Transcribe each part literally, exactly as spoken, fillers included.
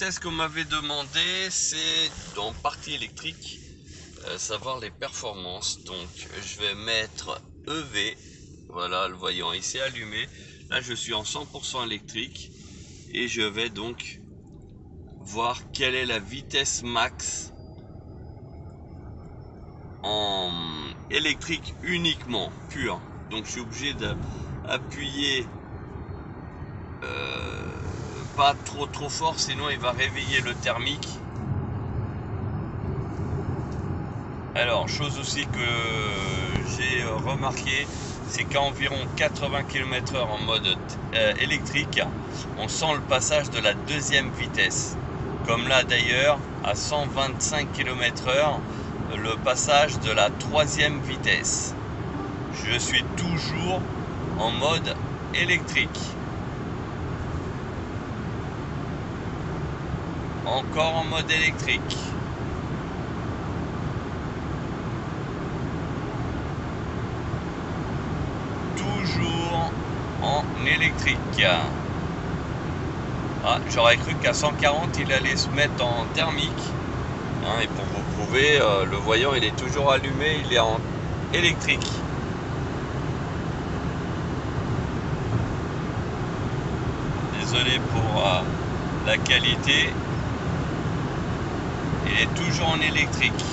test qu'on m'avait demandé, c'est dans partie électrique, euh, savoir les performances. Donc je vais mettre E V, voilà, le voyant il s'est allumé. Là je suis en cent pour cent électrique et je vais donc voir quelle est la vitesse max en électrique uniquement, pur. Donc je suis obligé d'appuyer euh, pas trop trop fort, sinon il va réveiller le thermique. Alors, chose aussi que j'ai remarqué, c'est qu'à environ quatre-vingts kilomètres heure en mode euh, électrique, on sent le passage de la deuxième vitesse. Comme là d'ailleurs, à cent vingt-cinq kilomètres heure, le passage de la troisième vitesse. Je suis toujours en mode électrique. Encore en mode électrique. Toujours en électrique. Ah, j'aurais cru qu'à cent quarante il allait se mettre en thermique. Hein, et pour vous prouver, euh, le voyant il est toujours allumé, il est en électrique. Désolé pour euh, la qualité. Il est toujours en électrique.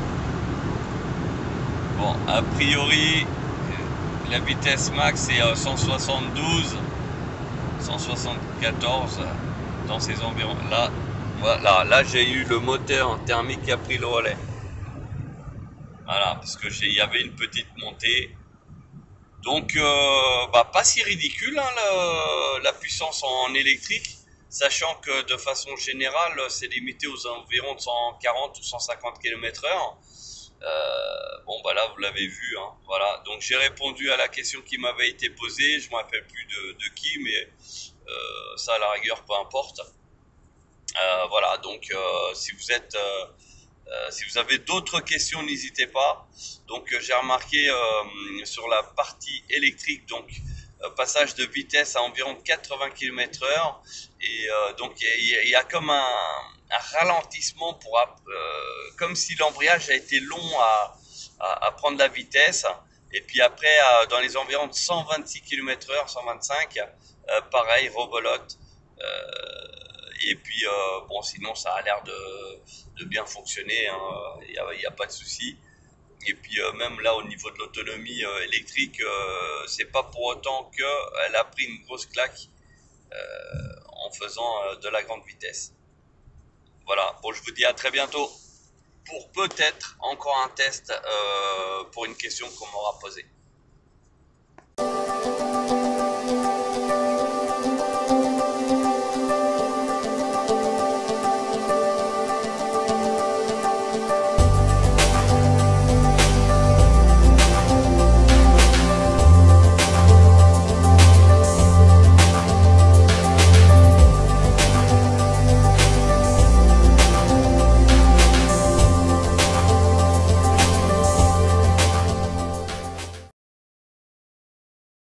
Bon, a priori, la vitesse max est cent soixante-douze, cent soixante-quatorze dans ces environs. Là, voilà, là j'ai eu le moteur thermique qui a pris le relais. Voilà, parce que il y avait une petite montée. Donc, euh, bah, pas si ridicule hein, la, la puissance en électrique, sachant que de façon générale, c'est limité aux environs de cent quarante ou cent cinquante kilomètres heure. Euh, bon bah là vous l'avez vu, hein, voilà. Donc j'ai répondu à la question qui m'avait été posée. Je ne me rappelle plus de, de qui, mais euh, ça à la rigueur peu importe. Euh, voilà, donc euh, si vous êtes euh, euh, si vous avez d'autres questions, n'hésitez pas. Donc euh, j'ai remarqué euh, sur la partie électrique, donc euh, passage de vitesse à environ quatre-vingts kilomètres heure, et euh, donc il y, y a comme un, un ralentissement pour euh, comme si l'embrayage a été long à, à, à prendre la vitesse, et puis après euh, dans les environs de cent vingt-six kilomètres heure, cent vingt-cinq, euh, pareil, rebelote. Euh, et puis euh, bon, sinon ça a l'air de, de bien fonctionner, hein. Il n'y a, y a pas de souci. Et puis euh, même là au niveau de l'autonomie euh, électrique, euh, c'est pas pour autant qu'elle a pris une grosse claque euh, en faisant euh, de la grande vitesse. Voilà, bon, je vous dis à très bientôt pour peut-être encore un test euh, pour une question qu'on m'aura posée.